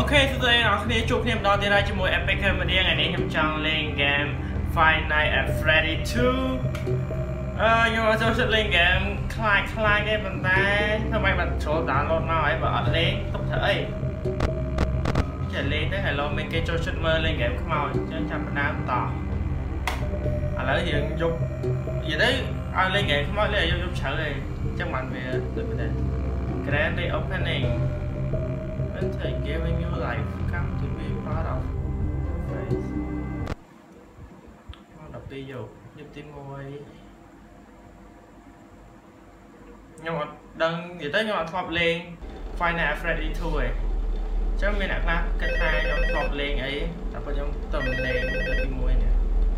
Okay, today I'm going to play more Epic Comedy and I'm playing game Five Nights at Freddy 2. Nhưng mà tôi sẽ lên game Clyde game bằng tay. Thôi mấy bạn số download nào ấy và lên tập thể. Chạy lên tới hello mình cái cho streamer lên game không màu chứ chẳng phải đám tỏ. Lỡ gì dục gì đấy ai lên game không màu lên dục sợ rồi chắc mạnh về được cái này. Grand opening. They giving you life, come to be part of face. Đọc video, giúp tim ngồi. Nhưng mà đừng gì tới nhưng mà thọp lên Five Nights at Freddy 2 rồi. Chứ mình đã làm cái hai trong thọp lên ấy, tập vào trong tầm lên giúp tim ngồi nè.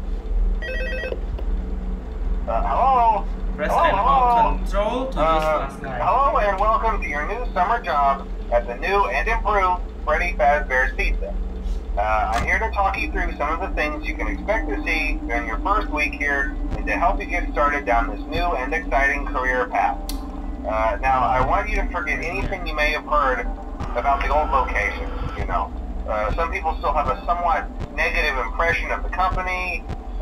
Hello. President Hall control to use last night. Hello and welcome to your new summer job at the new and improved Freddy Fazbear's Pizza. I'm here to talk you through some of the things you can expect to see during your first week here and to help you get started down this new and exciting career path. Now, I want you to forget anything you may have heard about the old location, you know. Some people still have a somewhat negative impression of the company.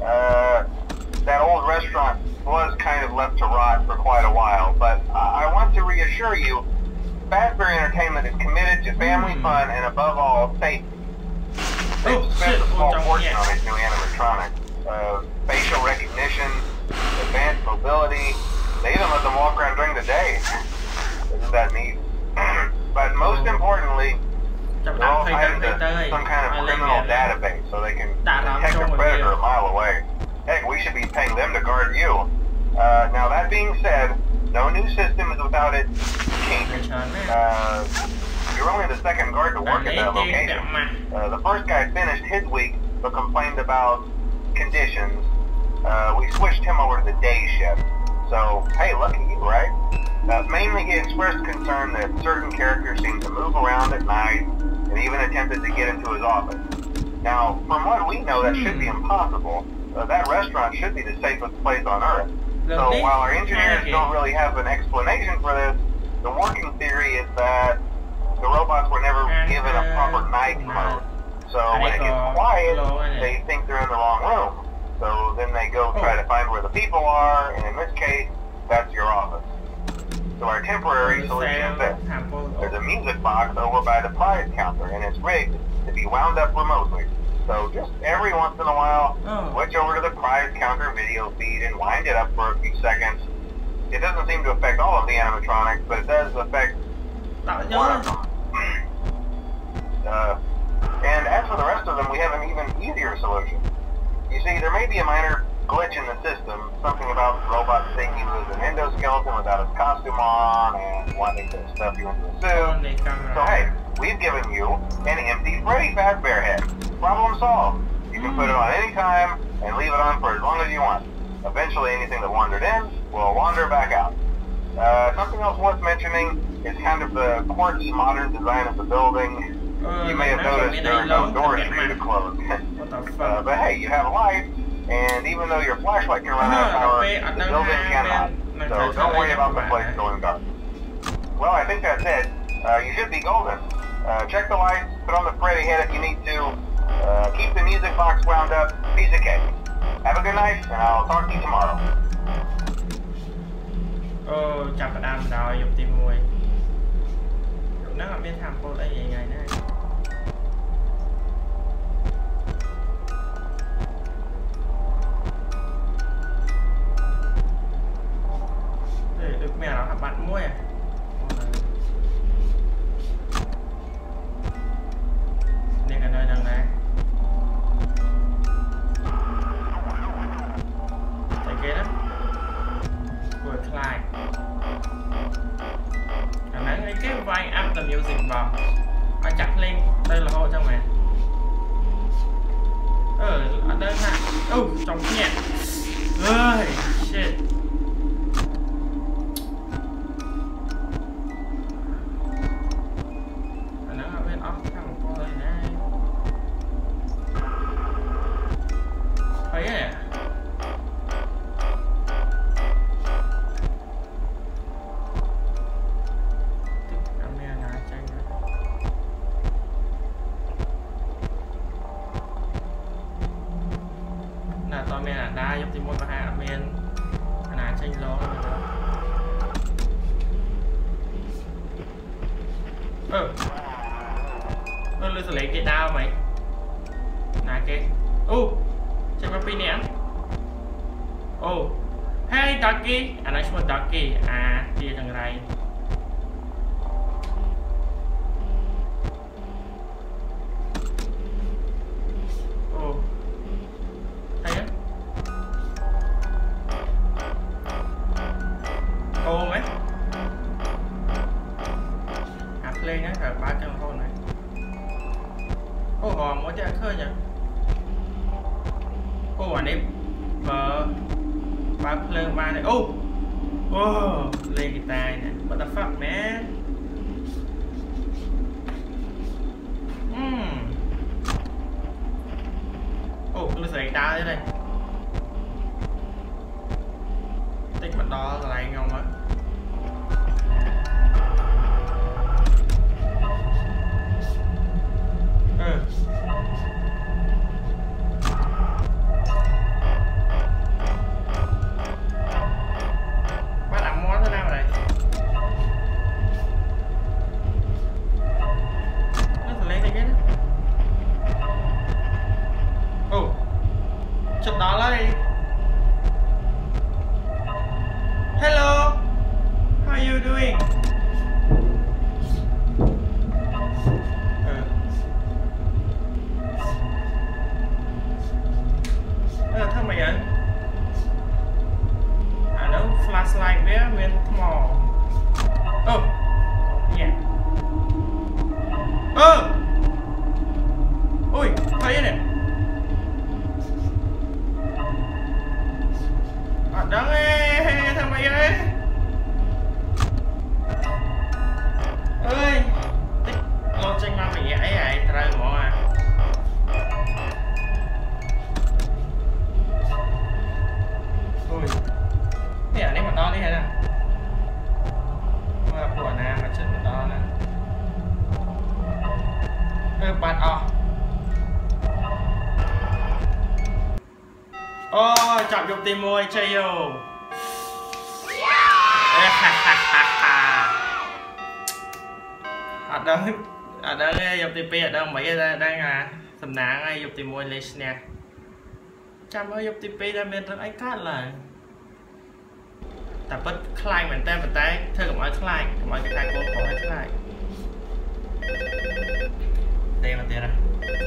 That old restaurant was kind of left to rot for quite a while, but I want to reassure you Fazbear Entertainment is committed to family fun and above all, safety. They've spent a small fortune on these new animatronics. Facial recognition, advanced mobility, they even let them walk around during the day. Isn't that neat? But most importantly, they're all tied into some kind of criminal database so they can detect a predator a mile away. Heck, we should be paying them to guard you. Now that being said, no new system is without its kinks. You're only the second guard to work at that location. The first guy finished his week, but complained about conditions. We switched him over to the day shift. So, hey, lucky you, right? Mainly he expressed concern that certain characters seemed to move around at night, and even attempted to get into his office. Now, from what we know, that should be impossible. That restaurant should be the safest place on Earth. So while our engineers don't really have an explanation for this, the working theory is that the robots were never given a proper night mode. So when it gets quiet, they think they're in the wrong room. So then they go try to find where the people are, and in this case, that's your office. So our temporary solution is this. There's a music box over by the prize counter, and it's rigged to be wound up remotely. So just every once in a while, switch over to the prize counter video feed and wind it up for a few seconds. It doesn't seem to affect all of the animatronics, but it does affect one of them. And as for the rest of them, we have an even easier solution. You see, there may be a minor glitch in the system, something about the robot thinking he was an endoskeleton without his costume on and wanting to stuff you into a suit. So hey, we've given you an empty Freddy Fazbear head. Problem solved. You can put it on any time and leave it on for as long as you want. Eventually anything that wandered in will wander back out. Something else worth mentioning is kind of the quirky modern design of the building. You may have noticed there are no doors for you to close. But hey, you have a light, and even though your flashlight can run out of power, the building cannot. So don't worry about the place going dark. Well, I think that's it. You should be golden. Check the lights, put on the Freddy head if you need to. Keep the music box wound up. Piece of cake. Have a good night, and I'll talk to you tomorrow. Chào các bạn rồi, dùng tim mùi. Nó không biết tham cô lấy gì ngày nữa. Được mẹ nào các bạn mua à? Nên cái nơi đằng này. Tại kia đó. Của Clyde. Khả năng cái vai up the music vào. Nó chặt lên đây là hộ trong này. Ở đây ha. Trong nhẹ. Ơi, shit. đó men là đa giúp tìm một và hai men là tranh ló lưu sẽ lấy cái đao mày là cái trên mặt pin nè hey Ducky anh nói chung Ducky kia thằng này thấy á mấy lên á rồi 300 con này hòm có chắc khơi nhỉ anh em ba lên ba này lên cái tài nè what the fuck man tôi sẽ đá thế này tích mặt đó lại ngon á bắt làm món thế nào này nó sẽ lấy cái đó chụp đó lấy hello how are you doing thằng mày ơi nó flashlight với miền mỏ yeah ui thấy nè đó nghe thằng mày ơi tích lo tranh mà mày ấy trời mỏ nè nếu mà to đi hay nè của nè mà chân mà to nè bạn chọn dục tìm môi chơi vô ở đó dục tìm pi ở đâu mấy đang sầm nắng ngay dục tìm môi list nè chăm ơi dục tìm pi đang bên trong anh cắt làแต่เปิดคลายเหมือนแต่เธอกับมันคลายกับมันคลายโกงของให้คลายเตะมันเตะนะ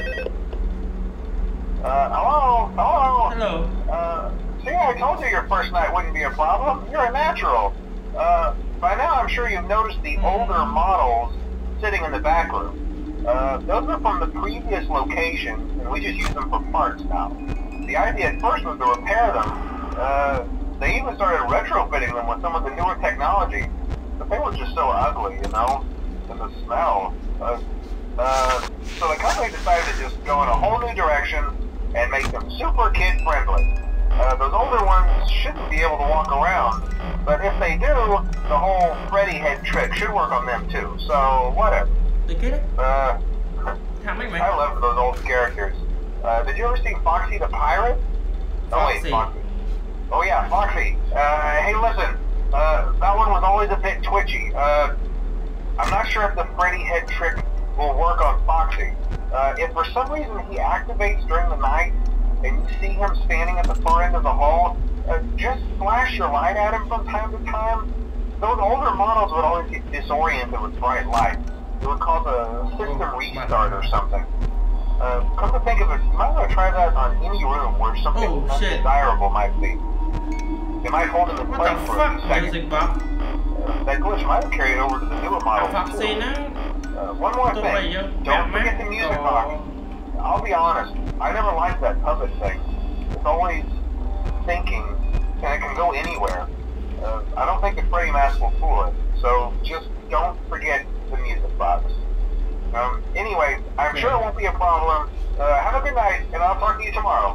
hello see I told you your first night wouldn't be a problem you're a natural by now I'm sure you've noticed the older models sitting in the back room those are from the previous location and we just use them for parts now the idea at first was to repair them they even started retrofitting them with some of the newer technology, but they were just so ugly, you know, and the smell. So the company decided to just go in a whole new direction and make them super kid-friendly. Those older ones shouldn't be able to walk around, but if they do, the whole Freddy head trick should work on them too, so whatever. They get it? I love those old characters. Did you ever see Foxy the Pirate? Foxy. Oh wait, Foxy. Oh yeah, Foxy. Hey listen, that one was always a bit twitchy. I'm not sure if the Freddy head trick will work on Foxy. If for some reason he activates during the night, and you see him standing at the far end of the hall, just flash your light at him from time to time. Those older models would always get disoriented with bright lights. It would cause a system restart or something. Come to think of it, you might want to try that on any room where something undesirable might be. It might hold him in place for a few seconds. That glitch might have carried over to the newer models too. One more thing, don't forget the music box. I'll be honest, I never liked that puppet thing. It's always thinking, and it can go anywhere. I don't think the Freddy mask will fool it, so just don't forget the music box. Anyway, I'm sure it won't be a problem. Have a good night, and I'll talk to you tomorrow.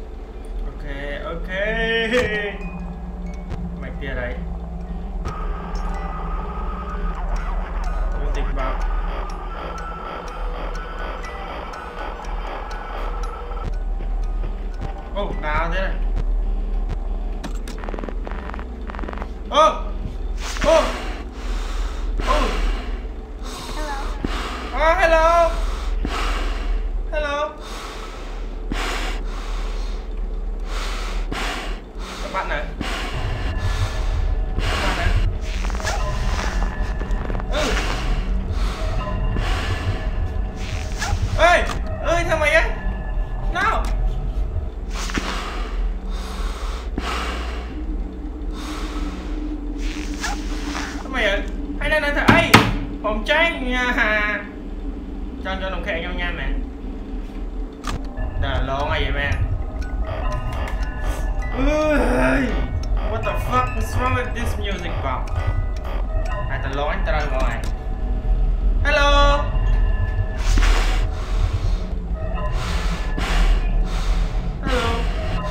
Okay. Mày kia đấy. Think about. Nào thế này. hello hello các bạn này ơi ơi thằng mày á nào thằng mày ơi hay nên thằng ấy phòng tranh nha cho đồng khẽ nhau nha mẹ đà lo ngay vậy mẹ what the fuck is wrong with this music box ai ta lo anh ta đâu rồi hello hello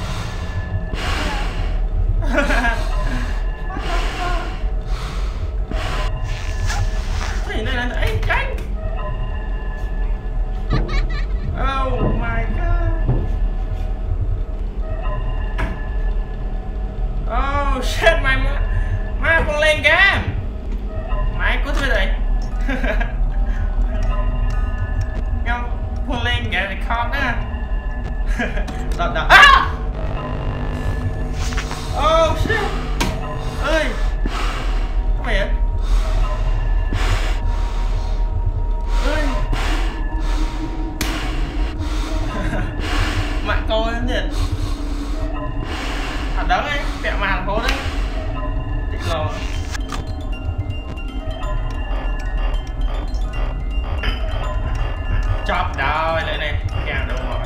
gì đây là ấy tránh oh my god oh shit má con lên game máy của tôi đây nhau con lên game thì con á đợt ah oh shit ơi có mày vậy mạng coi lắm nhỉ thật đớn ấy vẹo mà thành phố đấy thích lò chop rồi lại này càng đâu rồi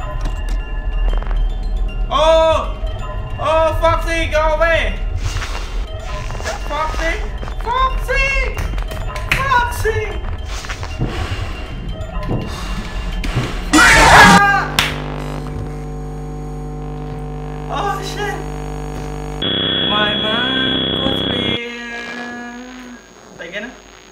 oh Foxy go away Foxy oh shit my man có thuyền tại cái nó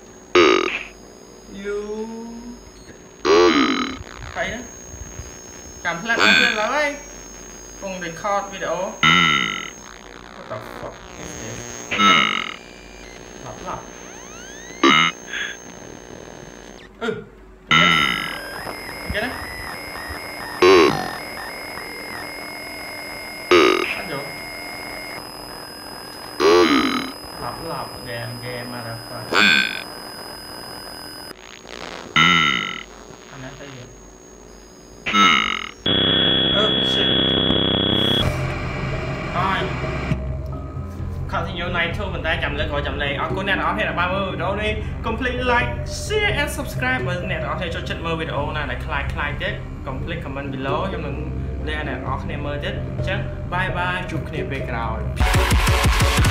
you thấy đó cảm thấy là ấy cùng record video what the fuck is this lặp cái đó anh được lặp game mà được rồi anh nói tới gì shit rồi continue này thôi mình ta chậm lên gọi chậm này ở cô nè đó hay là 30 video đi complete like share and subscribe với nè đó hay cho chất mơ video này là like chết complete comment below cho mình lên nè đó nè mơ chết chắc bye bye chụp nè về rồi